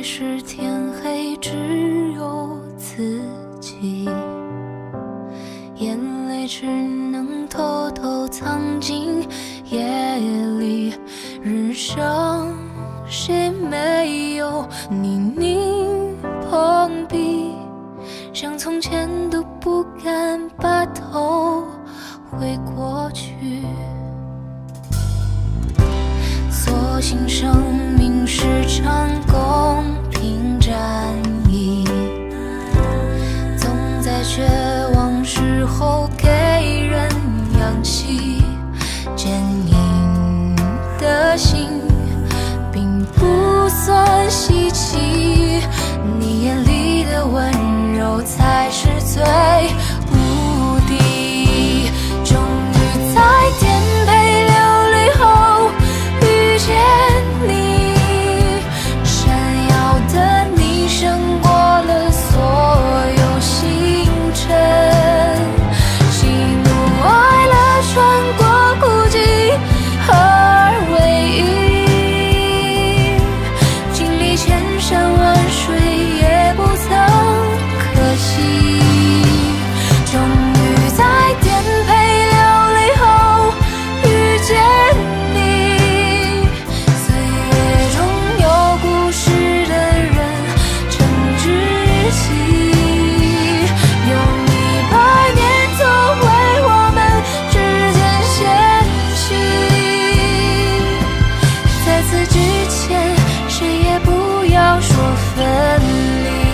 是天黑只有自己，眼泪只能偷偷藏进夜里，日上谁没有泥泞碰壁，像从前都不敢把头回过去。所幸生命是场公平战役，总在绝望时候给人氧气，坚硬的心并不算稀奇，你眼里的温柔才是最无敌。终于在颠沛流离后遇见你，闪耀的你胜过了所有星辰，喜怒哀乐穿过孤寂和唯一，经历千山万水也不曾可惜。终于在颠沛流离后遇见你，岁月中有故事的人诚挚期，有100年作为我们之间掀起，在此之前谁也不要说分离。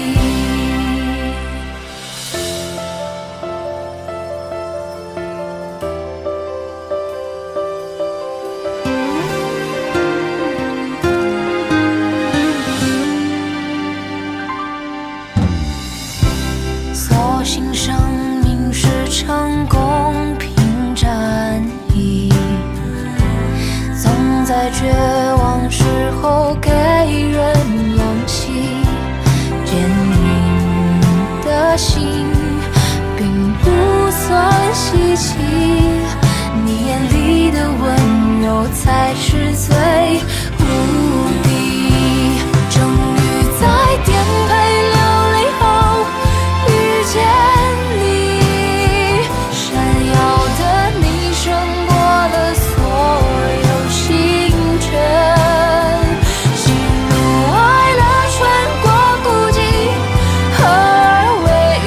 所幸生命是场公平战役，总在绝望时候给人勇气，坚硬的心并不算稀奇，你眼里的温柔才是最无敌。终于在颠沛流离后遇见你，闪耀的你胜过了所有星辰，喜怒哀乐穿过孤寂和唯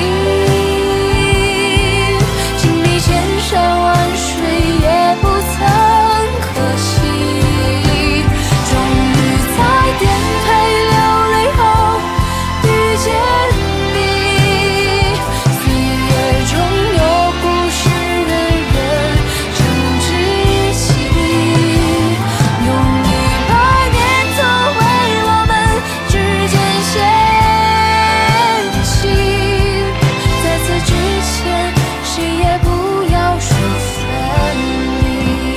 一，经历千山万水也不曾可惜。终于在颠沛流离后遇见你，岁月中有故事的人诚挚期，用100年作为我们之间掀起，在此之前谁也不要说分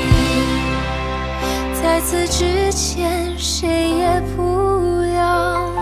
离，在此之前谁也不要